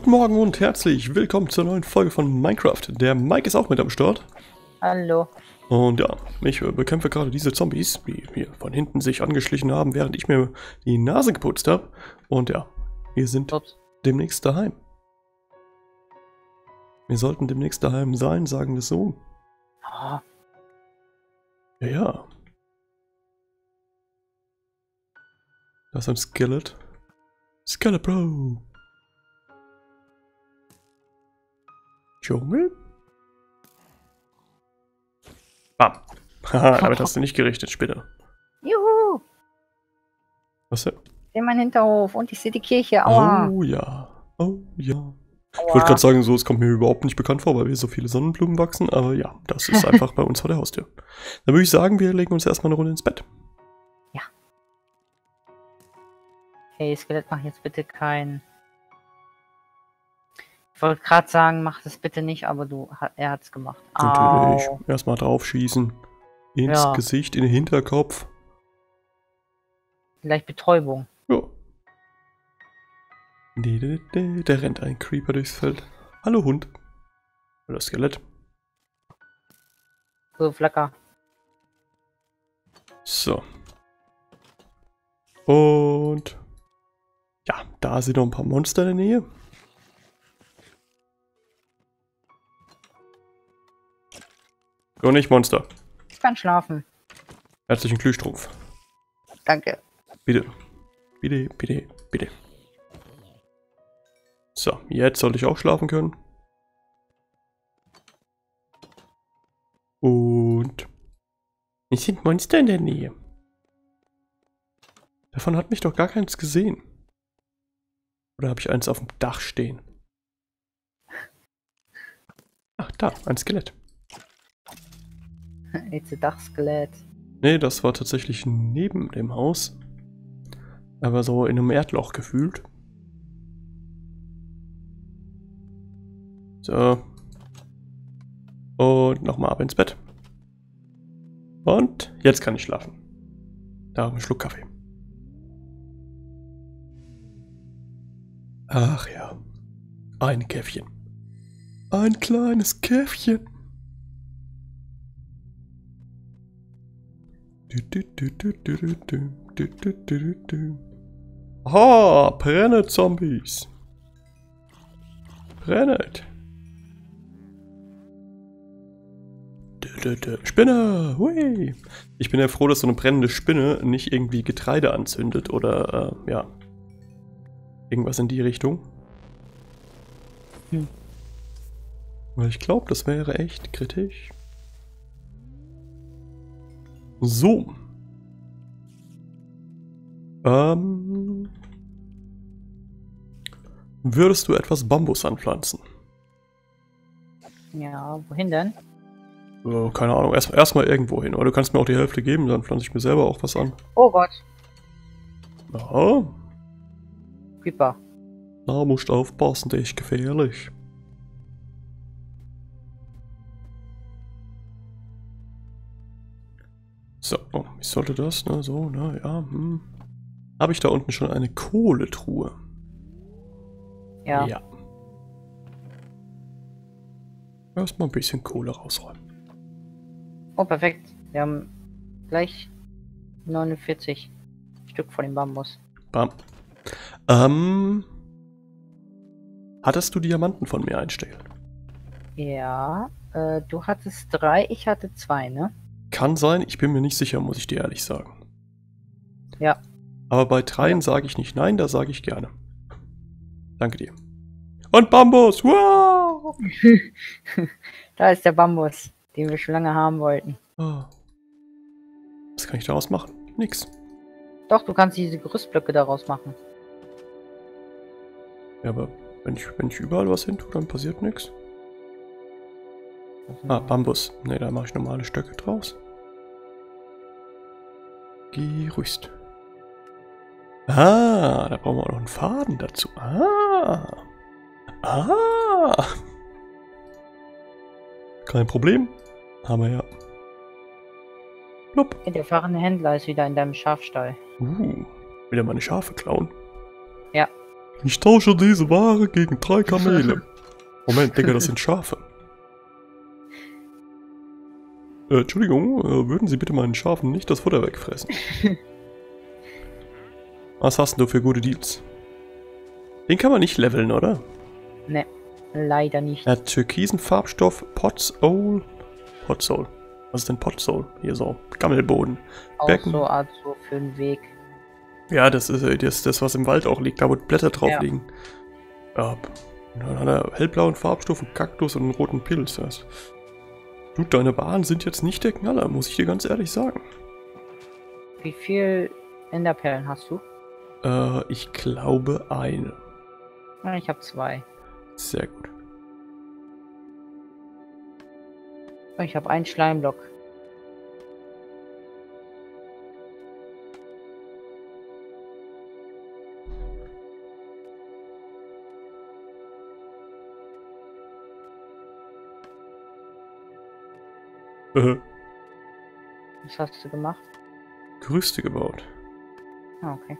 Guten Morgen und herzlich willkommen zur neuen Folge von Minecraft. Der Mike ist auch mit am Start. Hallo. Und ja, ich bekämpfe gerade diese Zombies, die hier von hinten sich angeschlichen haben, während ich mir die Nase geputzt habe. Und ja, wir sind demnächst daheim. Wir sollten demnächst daheim sein, sagen wir es so. Ah, Ja, ja. Da ist ein Skelett. Skelett Bro. Dschungel? Bam. Haha, damit hast du nicht gerichtet, Spinne. juhu! Was denn? Ich sehe meinen Hinterhof und ich sehe die Kirche. Aua! Oh ja. Oh ja. Ich Aua. wollte gerade sagen, so, es kommt mir überhaupt nicht bekannt vor, weil hier so viele Sonnenblumen wachsen, aber ja, das ist einfach bei uns vor der Haustür. Dann würde ich sagen, wir legen uns erstmal eine Runde ins Bett. Ja. Hey, Skelett, mach jetzt bitte keinen. Ich wollte gerade sagen, mach das bitte nicht, aber er hat's gemacht. Natürlich. Au. Erstmal draufschießen. Ins Ja. Gesicht, in den Hinterkopf. Vielleicht Betäubung. Ja. Da rennt ein Creeper durchs Feld. Hallo Hund. Oder Skelett. So, Flacker. So. Und ja, da sind noch ein paar Monster in der Nähe. So, nicht Monster. Ich kann schlafen. Herzlichen Glühstrumpf. Danke. Bitte. Bitte, bitte, bitte. So, jetzt sollte ich auch schlafen können. Und es sind Monster in der Nähe. Davon hat mich doch gar keins gesehen. Oder habe ich eins auf dem Dach stehen? Ach, da, ein Skelett. It's a Dachskelett. Nee, das war tatsächlich neben dem Haus. Aber so in einem Erdloch gefühlt. So. Und nochmal ab ins Bett. Und jetzt kann ich schlafen. Da einen Schluck Kaffee. Ach ja. Ein Käffchen. Ein kleines Käffchen. Aha, brennet Zombies. Brennet. Spinne! Hui! Ich bin ja froh, dass so eine brennende Spinne nicht irgendwie Getreide anzündet oder, ja. Irgendwas in die Richtung. Weil ich glaube, das wäre echt kritisch. So. Würdest du etwas Bambus anpflanzen? Ja, wohin denn? Keine Ahnung, erstmal irgendwo hin. Oder du kannst mir auch die Hälfte geben, dann pflanze ich mir selber auch was an. Oh Gott. Aha. Creeper. Da musst du aufpassen, der ist gefährlich. So, oh, wie sollte das, ne? So, na ja, Habe ich da unten schon eine Kohletruhe? Ja. Ja. Erstmal ein bisschen Kohle rausräumen. Oh, perfekt. Wir haben gleich 49 Stück von dem Bambus. Bam. Hattest du Diamanten von mir einstellen? Ja, du hattest 3, ich hatte 2, ne? Kann sein, ich bin mir nicht sicher, muss ich dir ehrlich sagen. Ja. Aber bei 3 sage ich nicht nein, da sage ich gerne. Danke dir. Und Bambus! Wow! Da ist der Bambus, den wir schon lange haben wollten. Ah. Was kann ich daraus machen? Nix. Doch, du kannst diese Gerüstblöcke daraus machen. Ja, aber wenn ich überall was hin tue, dann passiert nichts. Ah, Bambus. Ne, da mache ich normale Stöcke draus. Gerüst. Ah, da brauchen wir auch noch einen Faden dazu. Ah. Ah. Kein Problem. Haben wir ja. Plupp. Der fahrende Händler ist wieder in deinem Schafstall. Wieder meine Schafe klauen. Ja. Ich tausche diese Ware gegen 3 Kamele. Moment, Digga, das sind Schafe. Entschuldigung, würden Sie bitte meinen Schafen nicht das Futter wegfressen? Was hast denn du für gute Deals? Den kann man nicht leveln, oder? Ne, leider nicht. Er hat türkisen Farbstoff, Potsoul. Potsoul. Was ist denn Potsoul? Hier so, Gammelboden. Auch Becken. so Art so für den Weg. Ja, das ist das, was im Wald auch liegt, da wo Blätter drauf Ja. liegen. Ja, dann hat er hellblauen Farbstoff, einen Kaktus und einen roten Pilz. Das. Du, deine Waren sind jetzt nicht der Knaller, muss ich dir ganz ehrlich sagen. Wie viel Enderperlen hast du? Ich glaube eine. Ja, ich habe 2. Sehr gut. Ich habe einen Schleimblock. Was hast du gemacht? Gerüste gebaut. Ah, okay.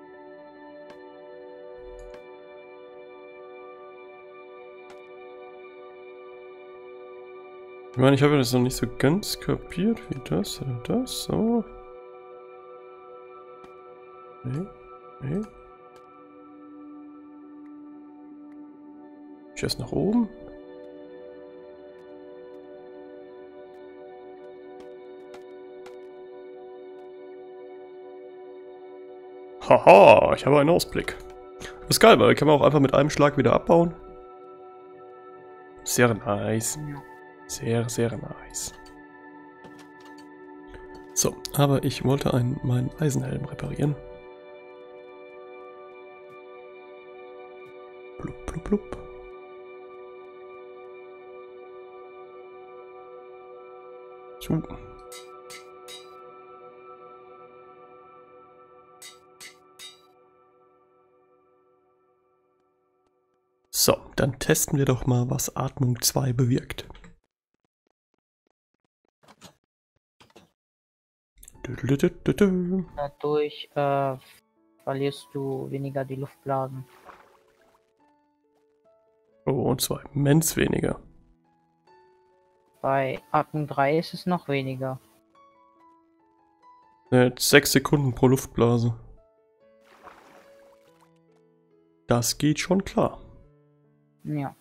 Ich meine, ich habe das noch nicht so ganz kapiert, wie das oder das, so. Nee, nee. Ich erst nach oben. Haha, ich habe einen Ausblick. Das ist geil, weil da kann man auch einfach mit einem Schlag wieder abbauen. Sehr nice. Ja. Sehr, sehr nice. So, aber ich wollte meinen Eisenhelm reparieren. Blub, blub, blub. So. So, dann testen wir doch mal, was Atmung 2 bewirkt. Dadurch verlierst du weniger die Luftblasen. Oh, und zwar immens weniger. Bei Atmung 3 ist es noch weniger. 6 Sekunden pro Luftblase. Das geht schon klar. Ja.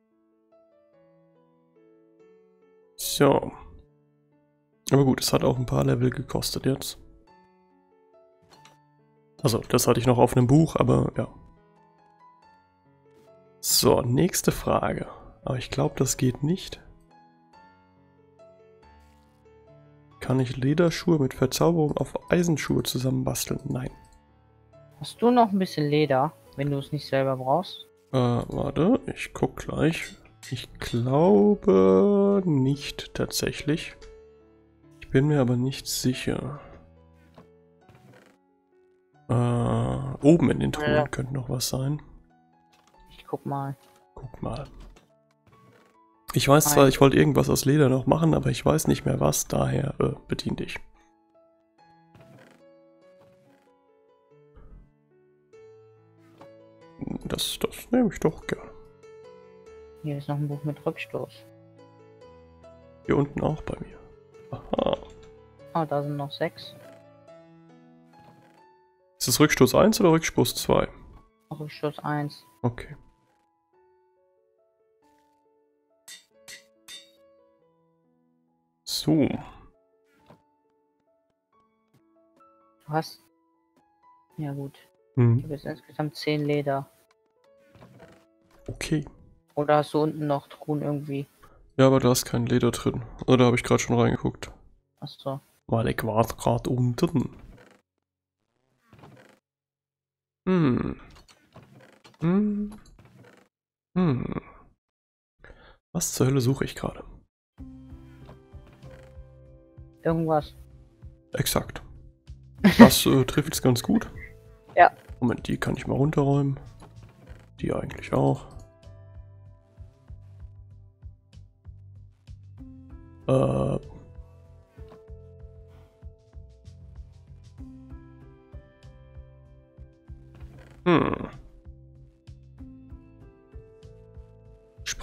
So. Aber gut, es hat auch ein paar Level gekostet jetzt. Also, das hatte ich noch auf einem Buch, aber ja. So, nächste Frage. Aber ich glaube, das geht nicht. Kann ich Lederschuhe mit Verzauberung auf Eisenschuhe zusammenbasteln? Nein. Hast du noch ein bisschen Leder, wenn du es nicht selber brauchst? Warte, ich guck gleich. Ich glaube nicht tatsächlich. Ich bin mir aber nicht sicher. Oben in den Truhen Ja. könnte noch was sein. Ich guck mal. Guck mal. Ich weiß zwar, ich wollte irgendwas aus Leder noch machen, aber ich weiß nicht mehr was, daher bedien dich. Das nehme ich doch gerne. Hier ist noch ein Buch mit Rückstoß. Hier unten auch bei mir. Aha. Ah, da sind noch 6. Ist das Rückstoß 1 oder Rückstoß 2? Rückstoß 1. Okay. So. Du hast... Ja gut. Ich habe jetzt insgesamt 10 Leder. Okay. Oder hast du unten noch Truhen irgendwie? Ja, aber da ist kein Leder drin. Oder da habe ich gerade schon reingeguckt. Achso. Weil ich war gerade unten. Was zur Hölle suche ich gerade? Irgendwas. Exakt. Das trifft es ganz gut. Ja. Moment, die kann ich mal runterräumen. Die eigentlich auch.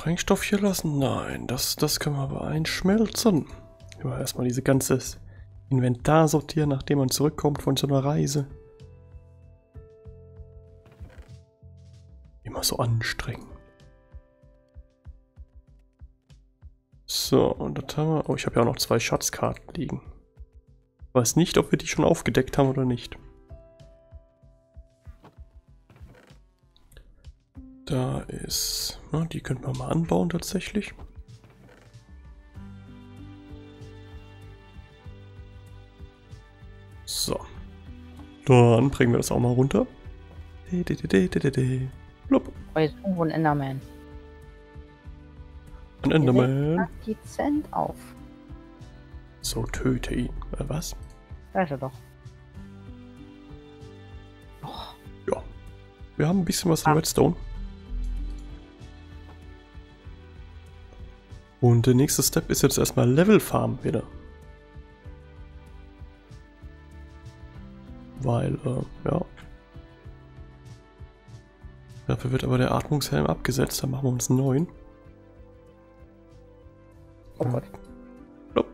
Sprengstoff hier lassen? Nein, das können wir aber einschmelzen. Ja, erstmal diese ganze Inventar sortieren, nachdem man zurückkommt von so einer Reise. Immer so anstrengend. So, und das haben wir... Oh, ich habe ja auch noch 2 Schatzkarten liegen. Weiß nicht, ob wir die schon aufgedeckt haben oder nicht. Da ist... Na, die könnten wir mal anbauen tatsächlich. So. Dann bringen wir das auch mal runter. Blub. Oh, jetzt irgendwo ein Enderman. Ein Enderman. Dezent auf. So, töte ihn. Was? Da ist er doch. Ja. Wir haben ein bisschen was in Redstone. Und der nächste Step ist jetzt erstmal Level Farm wieder. Weil, ja. Dafür wird aber der Atmungshelm abgesetzt. Dann machen wir uns einen neuen. Oh Gott. Blop.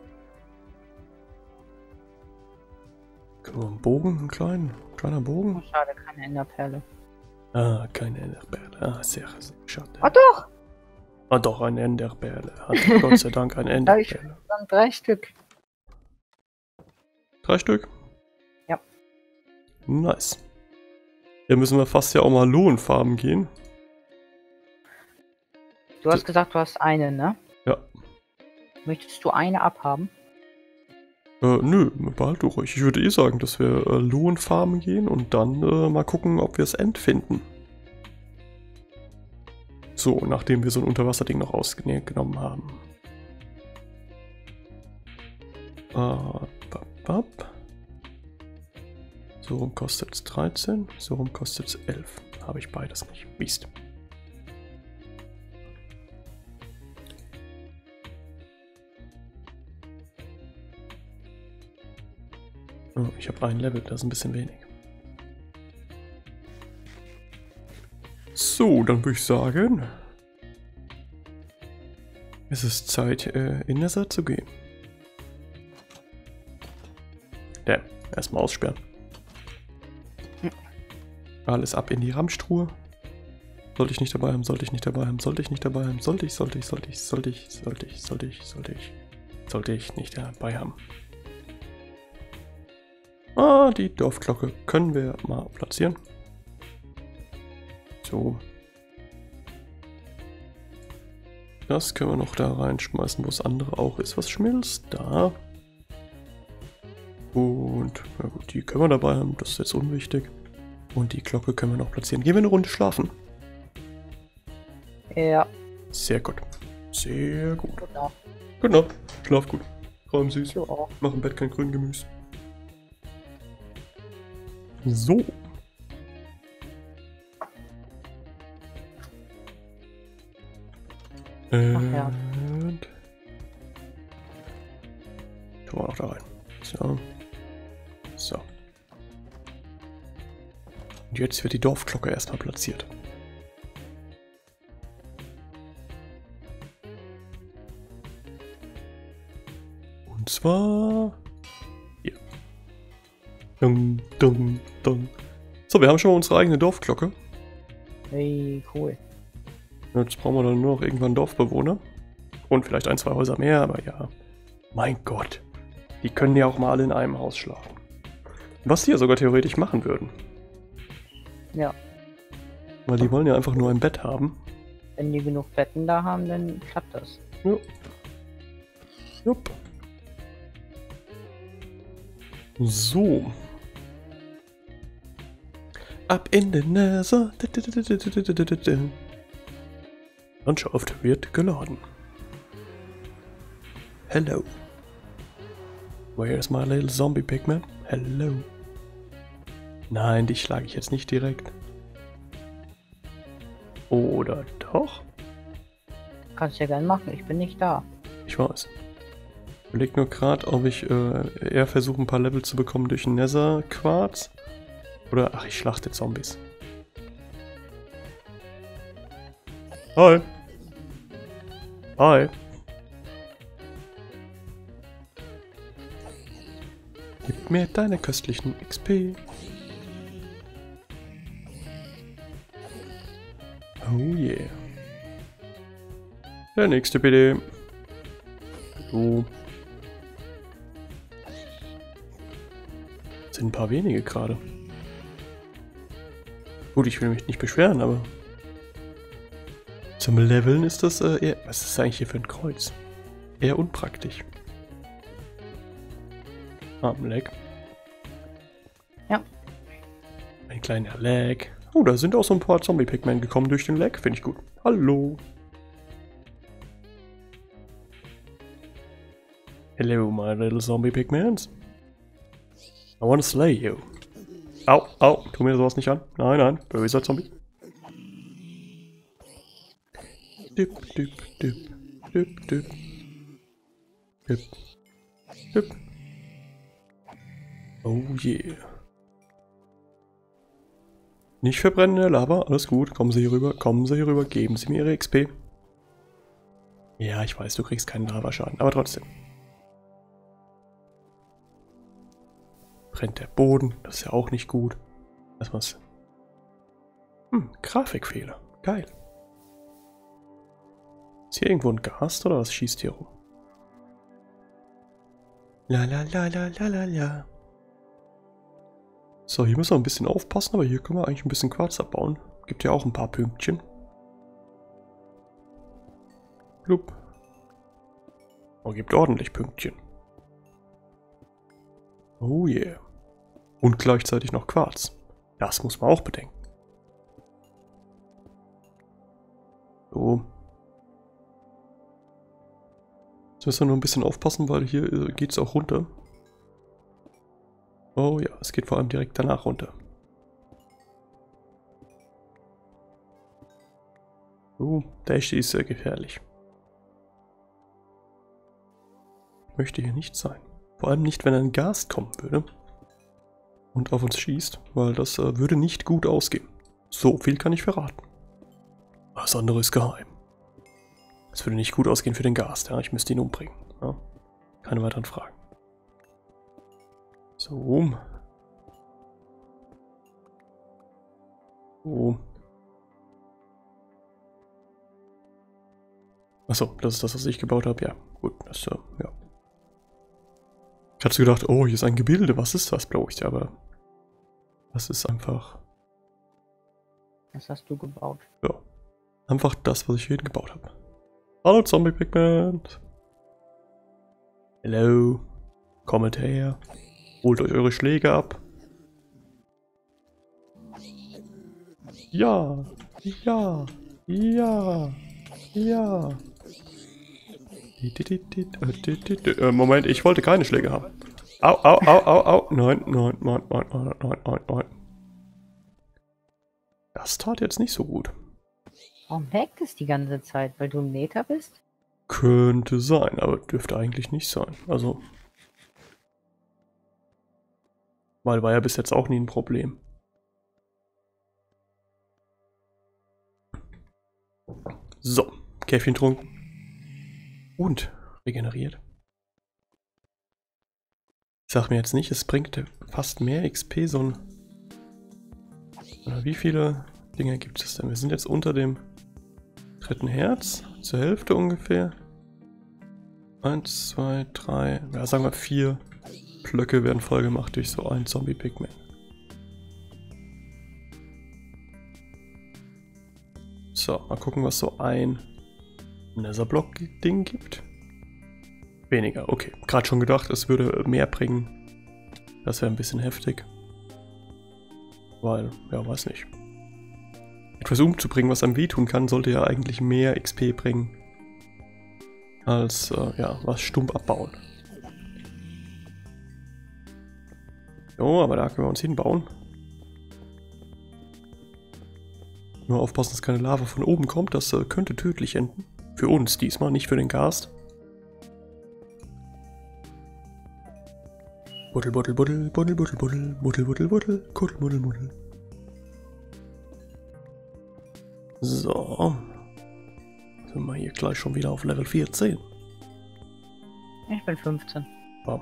Können wir einen Bogen, einen kleiner Bogen? Oh, schade, keine Enderperle. Ah, keine Enderperle. Ah, sehr schade. Oh doch! Ah, doch, eine Enderperle. Hat Gott sei Dank eine Da habe ich Enderperle. dann 3 Stück. 3 Stück? Ja. Nice. Hier müssen wir fast ja auch mal Lohnfarben gehen. Du hast gesagt, du hast eine, ne? Ja. Möchtest du eine abhaben? Nö, behalt du ruhig. Ich würde eh sagen, dass wir Lohnfarben gehen und dann mal gucken, ob wir das End finden. So, nachdem wir so ein Unterwasserding noch ausgenommen haben. So rum kostet es 13, so rum kostet es 11. Habe ich beides nicht. Mist. Oh, ich habe ein Level, das ist ein bisschen wenig. So, dann würde ich sagen, es ist Zeit, in Nether zu gehen. Damn, erstmal aussperren. Alles ab in die Ramstruhe. Sollte ich nicht dabei haben, sollte ich nicht dabei haben, sollte ich nicht dabei haben, sollte ich nicht dabei haben. Ah, die Dorfglocke können wir mal platzieren. So. Das können wir noch da reinschmeißen, wo das andere auch ist, was schmilzt. Da. Und, na gut, die können wir dabei haben, das ist jetzt unwichtig. Und die Glocke können wir noch platzieren. Gehen wir eine Runde schlafen? Ja. Sehr gut. Sehr gut. Gute Nacht. Gute Nacht. Schlaf gut. Träum süß. Du auch. Mach im Bett kein Grüngemüse. So. ja. Und tun wir noch da rein. So. So. Und jetzt wird die Dorfglocke erstmal platziert. Und zwar hier. Dung, dung, dung. So, wir haben schon mal unsere eigene Dorfglocke. Hey, cool. Jetzt brauchen wir dann nur noch irgendwann Dorfbewohner. Und vielleicht 1, 2 Häuser mehr, aber ja. Mein Gott. Die können ja auch mal alle in einem Haus schlafen. Was die ja sogar theoretisch machen würden. Ja. Weil die wollen ja einfach nur ein Bett haben. Wenn die genug Betten da haben, dann klappt das. Ja. Jupp. So. Ab in den Nether. Landschaft wird geladen. Hello. Where's my little zombie pigman? Hello. Nein, dich schlage ich jetzt nicht direkt. Oder doch? Kannst ja gern machen, ich bin nicht da. Ich weiß. Ich überlege nur gerade, ob ich eher versuche, ein paar Level zu bekommen durch Nether-Quarz. Oder, ach, ich schlachte Zombies. Hi. Hi. Gib mir deine köstlichen XP. Oh yeah. Der nächste bitte. So. Sind ein paar wenige gerade. Gut, ich will mich nicht beschweren, aber zum Leveln ist das eher... Was ist das eigentlich hier für ein Kreuz? Eher unpraktisch. Ah, ein Lag. Ja. Ein kleiner Lag. Oh, da sind auch so ein paar Zombie-Pigmen gekommen durch den Lag. Finde ich gut. Hallo. Hello, my little Zombie-Pigments. I wanna slay you. Au, au, tu mir sowas nicht an. Nein, nein, böser Zombie. Dip, dip, dip, dip, dip. Dip, dip. Oh yeah. Nicht verbrennen in der Lava, alles gut. Kommen Sie hier rüber, geben Sie mir Ihre XP. Ja, ich weiß, du kriegst keinen Lavaschaden, aber trotzdem. Brennt der Boden, das ist ja auch nicht gut. Was war's? Grafikfehler. Geil. Ist hier irgendwo ein Gast oder was schießt hier rum? La la la la la la la. So, hier müssen wir ein bisschen aufpassen, aber hier können wir eigentlich ein bisschen Quarz abbauen. Gibt ja auch ein paar Pünktchen. Blub. Oh, gibt ordentlich Pünktchen. Oh yeah. Und gleichzeitig noch Quarz. Das muss man auch bedenken. So. Jetzt müssen wir nur ein bisschen aufpassen, weil hier geht es auch runter. Oh ja, es geht vor allem direkt danach runter. Der ist sehr gefährlich. Ich möchte hier nicht sein. Vor allem nicht, wenn ein Gast kommen würde und auf uns schießt, weil das würde nicht gut ausgehen. So viel kann ich verraten. Das andere ist geheim. Es würde nicht gut ausgehen für den Gast, ja. Ich müsste ihn umbringen. Ja. Keine weiteren Fragen. So. So. Achso, das ist das, was ich gebaut habe. Ja, gut, das, ja. Ich hatte gedacht, oh, hier ist ein Gebilde, was ist das, glaube ich, aber das ist einfach... Was hast du gebaut? Ja, einfach das, was ich hier gebaut habe. Hallo, Zombie-Pigment. Hello. Kommt her. Holt euch eure Schläge ab. Ja, ja, ja, ja. Moment, ich wollte keine Schläge haben. Au, au, au, au, au. Nein, nein, nein, nein, nein, nein, nein, nein. Das tat jetzt nicht so gut. Warum hackt es die ganze Zeit? Weil du ein Nether bist? Könnte sein, aber dürfte eigentlich nicht sein. Also... Weil war ja bis jetzt auch nie ein Problem. So, Käffchen trunken. Und regeneriert. Ich sag mir jetzt nicht, es bringt fast mehr XP, so ein... Wie viele Dinge gibt es denn? Wir sind jetzt unter dem dritten Herz, zur Hälfte ungefähr. 1, 2, 3, ja sagen wir 4 Blöcke werden voll gemacht durch so einen Zombie-Pigman. So, mal gucken, was so ein Nether-Block-Ding gibt. Weniger, okay. Gerade schon gedacht, es würde mehr bringen. Das wäre ein bisschen heftig. Weil, ja, weiß nicht. Etwas umzubringen, was einem wehtun kann, sollte ja eigentlich mehr XP bringen. Als, ja, was stumpf abbauen. Jo, aber da können wir uns hinbauen. Nur aufpassen, dass keine Lava von oben kommt. Das könnte tödlich enden. Für uns diesmal, nicht für den Gast. Buddel, buddel, buddel, buddel, buddel, buddel, buddel, buddel, buddel, kuddel, buddel, buddel. So. Sind wir hier gleich schon wieder auf Level 14. Ich bin 15. Oh.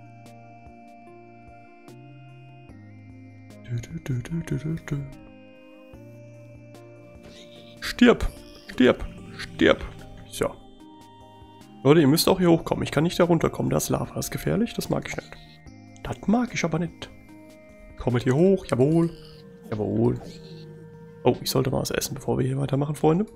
Stirb! Stirb! Stirb! So. Leute, ihr müsst auch hier hochkommen. Ich kann nicht da runterkommen. Das ist Lava. Das ist gefährlich. Das mag ich nicht. Das mag ich aber nicht. Kommt hier hoch. Jawohl. Jawohl. Oh, ich sollte mal was essen, bevor wir hier weitermachen, Freunde.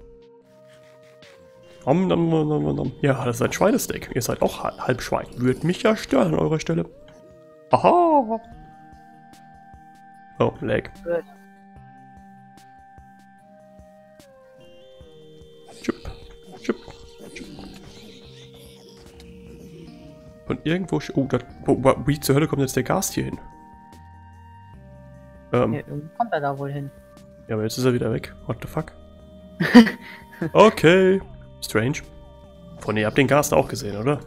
Ja, das ist ein Schweinesteak. Ihr seid auch halb Schwein. Würde mich ja stören an eurer Stelle. Aha! Oh, lag. Gut. Chip, chip, chip. Und irgendwo... Oh, wie zur Hölle kommt jetzt der Gast hier hin? Ja, irgendwie kommt er da wohl hin. Ja, aber jetzt ist er wieder weg. What the fuck? Okay. Strange. Freunde, ihr habt den Gast auch gesehen, oder?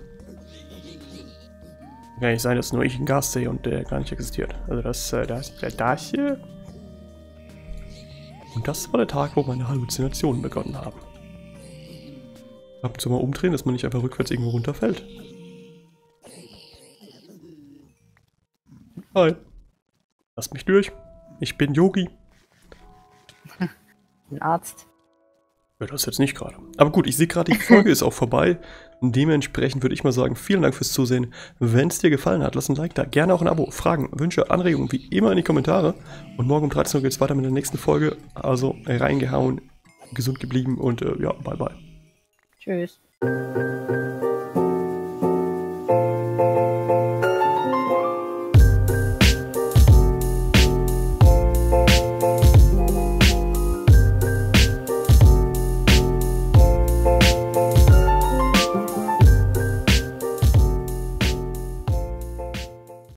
Kann nicht sein, dass nur ich einen Gast sehe und der gar nicht existiert. Also das hier. Und das war der Tag, wo meine Halluzinationen begonnen haben. Ab und zu mal umdrehen, dass man nicht einfach rückwärts irgendwo runterfällt. Hi. Lasst mich durch. Ich bin Yogi. Ein Arzt. Ja, das jetzt nicht gerade. Aber gut, ich sehe gerade, die Folge ist auch vorbei. Und dementsprechend würde ich mal sagen, vielen Dank fürs Zusehen. Wenn es dir gefallen hat, lass ein Like da. Gerne auch ein Abo. Fragen, Wünsche, Anregungen, wie immer in die Kommentare. Und morgen um 13 Uhr geht es weiter mit der nächsten Folge. Also reingehauen, gesund geblieben und ja, bye bye. Tschüss.